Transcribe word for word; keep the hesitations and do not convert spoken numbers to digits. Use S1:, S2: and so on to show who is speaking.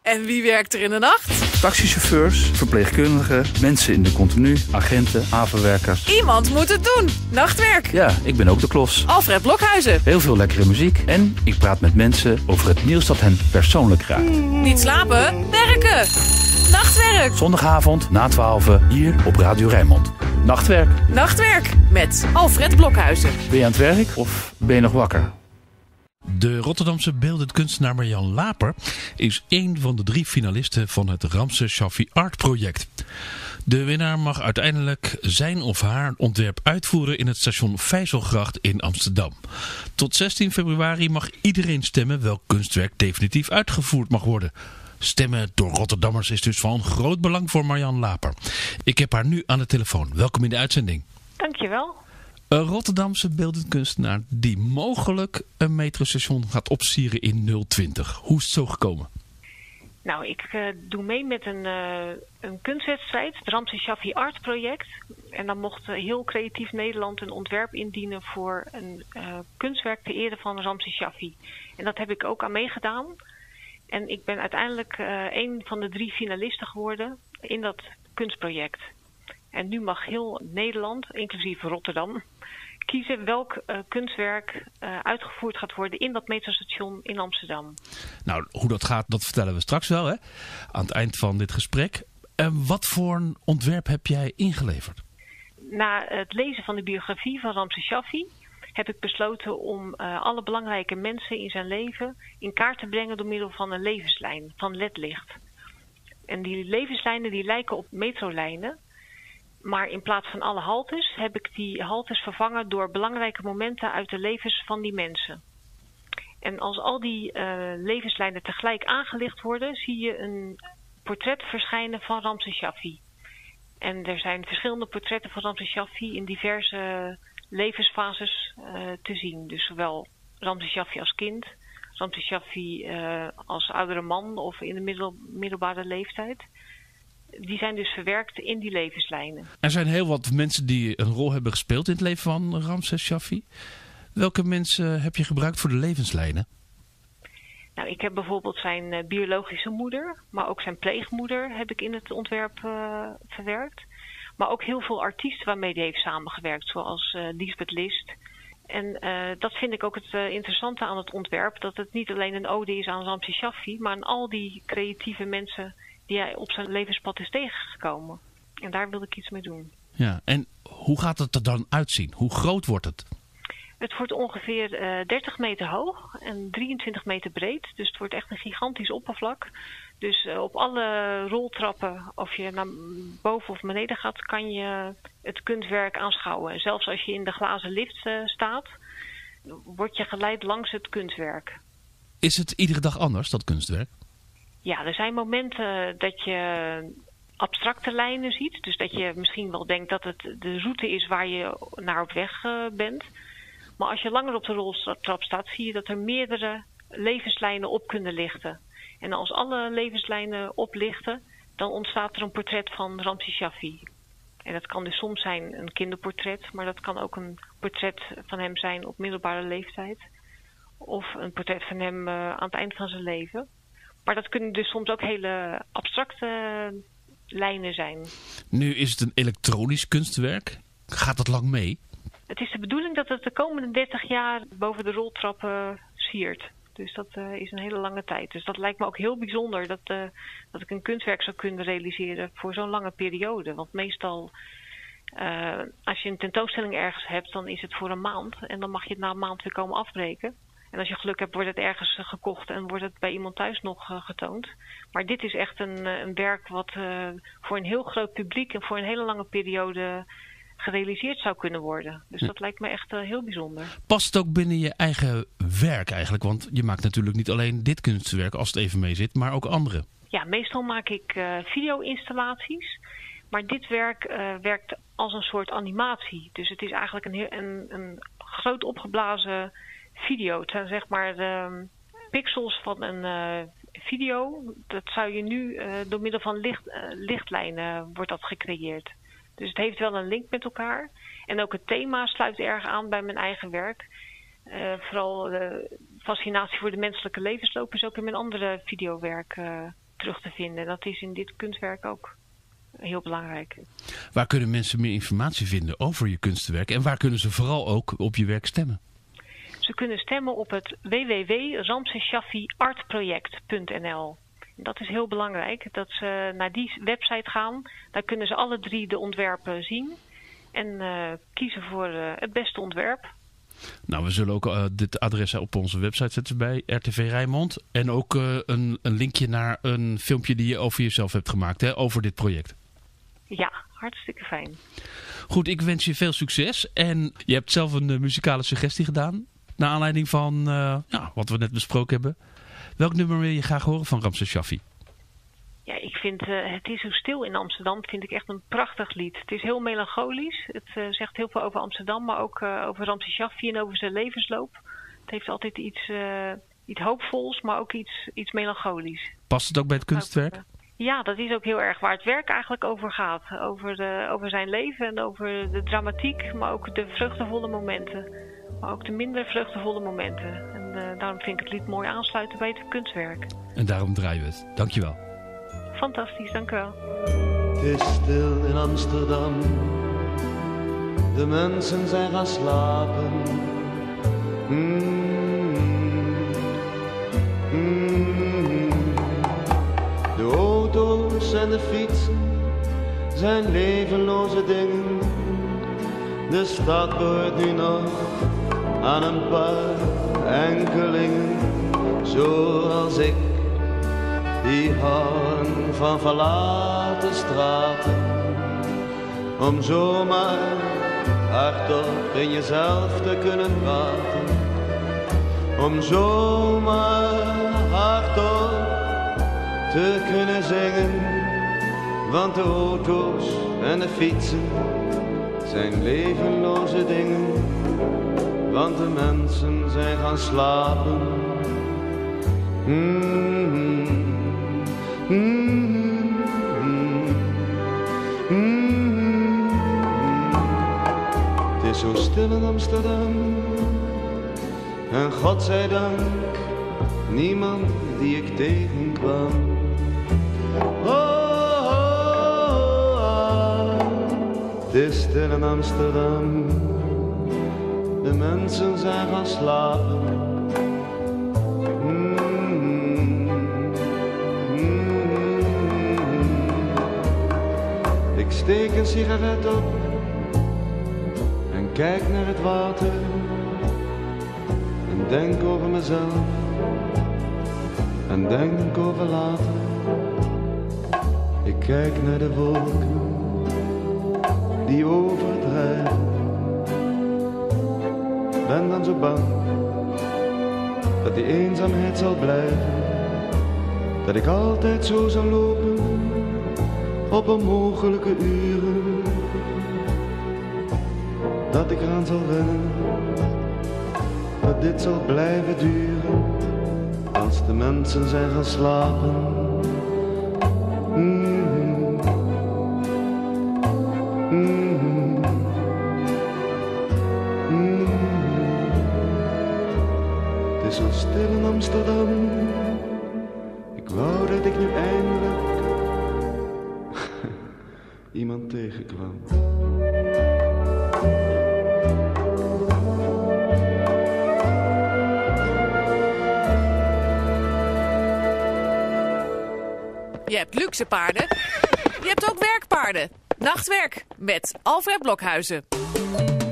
S1: En wie werkt er in de nacht?
S2: Taxichauffeurs, verpleegkundigen, mensen in de continu, agenten, havenwerkers.
S1: Iemand moet het doen. Nachtwerk.
S2: Ja, ik ben ook de klos.
S1: Alfred Blokhuizen.
S2: Heel veel lekkere muziek en ik praat met mensen over het nieuws dat hen persoonlijk raakt.
S1: Niet slapen, werken. Nachtwerk.
S2: Zondagavond na twaalf hier op Radio Rijnmond. Nachtwerk.
S1: Nachtwerk met Alfred Blokhuizen.
S2: Ben je aan het werk of ben je nog wakker?
S3: De Rotterdamse beeldend kunstenaar Marjan Laper is één van de drie finalisten van het Ramses Shaffi Art Project. De winnaar mag uiteindelijk zijn of haar ontwerp uitvoeren in het station Vijzelgracht in Amsterdam. Tot zestien februari mag iedereen stemmen welk kunstwerk definitief uitgevoerd mag worden. Stemmen door Rotterdammers is dus van groot belang voor Marjan Laper. Ik heb haar nu aan de telefoon. Welkom in de uitzending.
S4: Dankjewel.
S3: Een Rotterdamse beeldend kunstenaar die mogelijk een metrostation gaat opsieren in nul twintig. Hoe is het zo gekomen?
S4: Nou, ik uh, doe mee met een, uh, een kunstwedstrijd, het Ramses Shaffi Art Project. En dan mocht uh, heel creatief Nederland een ontwerp indienen voor een uh, kunstwerk ter ere van Ramses Shaffi. En dat heb ik ook aan meegedaan. En ik ben uiteindelijk uh, een van de drie finalisten geworden in dat kunstproject. En nu mag heel Nederland, inclusief Rotterdam, kiezen welk uh, kunstwerk uh, uitgevoerd gaat worden in dat metrostation in Amsterdam.
S3: Nou, hoe dat gaat, dat vertellen we straks wel, hè? Aan het eind van dit gesprek. En wat voor een ontwerp heb jij ingeleverd?
S4: Na het lezen van de biografie van Ramses Shaffi heb ik besloten om uh, alle belangrijke mensen in zijn leven in kaart te brengen door middel van een levenslijn, van ledlicht. En die levenslijnen die lijken op metrolijnen. Maar in plaats van alle haltes heb ik die haltes vervangen door belangrijke momenten uit de levens van die mensen. En als al die uh, levenslijnen tegelijk aangelicht worden, zie je een portret verschijnen van Ramses Shaffi. En er zijn verschillende portretten van Ramses Shaffi in diverse levensfases uh, te zien. Dus zowel Ramses Shaffi als kind, Ramses Shaffi uh, als oudere man of in de middel, middelbare leeftijd. Die zijn dus verwerkt in die levenslijnen.
S3: Er zijn heel wat mensen die een rol hebben gespeeld in het leven van Ramses Shaffi. Welke mensen heb je gebruikt voor de levenslijnen?
S4: Nou, ik heb bijvoorbeeld zijn uh, biologische moeder, maar ook zijn pleegmoeder heb ik in het ontwerp uh, verwerkt. Maar ook heel veel artiesten waarmee hij heeft samengewerkt, zoals uh, Liesbeth List. En uh, dat vind ik ook het uh, interessante aan het ontwerp, dat het niet alleen een ode is aan Ramses Shaffi, maar aan al die creatieve mensen die hij op zijn levenspad is tegengekomen. En daar wil ik iets mee doen.
S3: Ja, en hoe gaat het er dan uitzien? Hoe groot wordt het?
S4: Het wordt ongeveer uh, dertig meter hoog en drieëntwintig meter breed. Dus het wordt echt een gigantisch oppervlak. Dus uh, op alle roltrappen, of je naar boven of beneden gaat, kan je het kunstwerk aanschouwen. En zelfs als je in de glazen lift uh, staat, word je geleid langs het kunstwerk.
S3: Is het iedere dag anders, dat kunstwerk?
S4: Ja, er zijn momenten dat je abstracte lijnen ziet. Dus dat je misschien wel denkt dat het de route is waar je naar op weg uh, bent. Maar als je langer op de roltrap staat, zie je dat er meerdere levenslijnen op kunnen lichten. En als alle levenslijnen oplichten, dan ontstaat er een portret van Ramses Shaffi. En dat kan dus soms zijn een kinderportret, maar dat kan ook een portret van hem zijn op middelbare leeftijd. Of een portret van hem uh, aan het eind van zijn leven. Maar dat kunnen dus soms ook hele abstracte lijnen zijn.
S3: Nu is het een elektronisch kunstwerk. Gaat dat lang mee?
S4: Het is de bedoeling dat het de komende dertig jaar boven de roltrappen siert. Dus dat uh, is een hele lange tijd. Dus dat lijkt me ook heel bijzonder dat, uh, dat ik een kunstwerk zou kunnen realiseren voor zo'n lange periode. Want meestal, uh, als je een tentoonstelling ergens hebt, dan is het voor een maand. En dan mag je het na een maand weer komen afbreken. En als je geluk hebt, wordt het ergens uh, gekocht en wordt het bij iemand thuis nog uh, getoond. Maar dit is echt een, uh, een werk wat uh, voor een heel groot publiek en voor een hele lange periode gerealiseerd zou kunnen worden. Dus dat lijkt me echt uh, heel bijzonder.
S3: Past het ook binnen je eigen werk eigenlijk? Want je maakt natuurlijk niet alleen dit kunstwerk als het even mee zit, maar ook andere.
S4: Ja, meestal maak ik uh, video-installaties. Maar dit werk uh, werkt als een soort animatie. Dus het is eigenlijk een, heel, een, een groot opgeblazen video. Het zijn zeg maar de pixels van een uh, video. Dat zou je nu uh, door middel van licht, uh, lichtlijnen wordt dat gecreëerd. Dus het heeft wel een link met elkaar. En ook het thema sluit erg aan bij mijn eigen werk. Uh, vooral de fascinatie voor de menselijke levensloop is ook in mijn andere videowerk uh, terug te vinden. Dat is in dit kunstwerk ook heel belangrijk.
S3: Waar kunnen mensen meer informatie vinden over je kunstwerk? En waar kunnen ze vooral ook op je werk stemmen?
S4: Ze kunnen stemmen op het w w w punt ramses shaffi art project punt n l. Dat is heel belangrijk, dat ze naar die website gaan. Daar kunnen ze alle drie de ontwerpen zien. En uh, kiezen voor uh, het beste ontwerp.
S3: Nou, we zullen ook uh, dit adres op onze website zetten bij R T V Rijnmond. En ook uh, een, een linkje naar een filmpje die je over jezelf hebt gemaakt, hè, over dit project.
S4: Ja, hartstikke fijn.
S3: Goed, ik wens je veel succes. En je hebt zelf een uh, muzikale suggestie gedaan. Naar aanleiding van uh, ja, wat we net besproken hebben. Welk nummer wil je graag horen van Ramses Shaffi?
S4: Ja, ik vind uh, Het is zo stil in Amsterdam vind ik echt een prachtig lied. Het is heel melancholisch. Het uh, zegt heel veel over Amsterdam, maar ook uh, over Ramses Shaffi en over zijn levensloop. Het heeft altijd iets, uh, iets hoopvols, maar ook iets, iets melancholisch.
S3: Past het ook bij het kunstwerk?
S4: Ja, dat is ook heel erg waar het werk eigenlijk over gaat. Over, de, over zijn leven en over de dramatiek, maar ook de vreugdevolle momenten. Maar ook de minder vreugdevolle momenten. En uh, daarom vind ik het lied mooi aansluiten bij het kunstwerk.
S3: En daarom draaien we het. Dankjewel.
S4: Fantastisch, dank u wel.
S5: Het is stil in Amsterdam. De mensen zijn gaan slapen. Mm. Mm. De auto's en de fietsen zijn levenloze dingen. De stad behoort nu nog aan een paar enkelingen, zoals ik, die houden van verlaten straten. Om zomaar hardop in jezelf te kunnen praten. Om zomaar hardop te kunnen zingen. Want de auto's en de fietsen zijn levenloze dingen. Want de mensen zijn gaan slapen. Mm-hmm. Mm-hmm. Mm-hmm. Het is zo stil in Amsterdam. En God zij dank, niemand die ik tegenkwam. Oh, oh, oh. Het is stil in Amsterdam. De mensen zijn gaan slapen. Mm-hmm. Mm-hmm. Ik steek een sigaret op en kijk naar het water en denk over mezelf en denk over later. Ik kijk naar de wolken die overdrijven. Ben dan zo bang dat die eenzaamheid zal blijven. Dat ik altijd zo zal lopen op onmogelijke uren. Dat ik eraan zal wennen, dat dit zal blijven duren. Als de mensen zijn gaan slapen. Mm-hmm. Mm-hmm. Mm-hmm. Het is zo stil in Amsterdam. Ik wou dat ik nu eindelijk iemand tegenkwam.
S1: Je hebt luxe paarden. Je hebt ook werkpaarden. Nachtwerk met Alfred Blokhuizen.